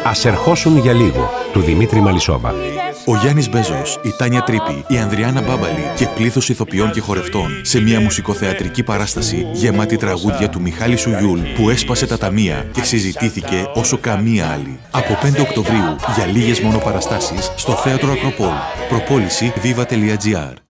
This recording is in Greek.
Ας ερχόσουν για λίγο, του Δημήτρη Μαλισσόβα. Ο Γιάννης Μπέζος, η Τάνια Τρίπη, η Ανδριάννα Μπάμπαλη και πλήθος ηθοποιών και χορευτών σε μια μουσικοθεατρική παράσταση γεμάτη τραγούδια του Μιχάλη Σουγιούλ που έσπασε τα ταμεία και συζητήθηκε όσο καμία άλλη. Από 5 Οκτωβρίου για λίγες μόνο παραστάσεις στο Θέατρο Ακροπόλ. Προπόληση viva.gr.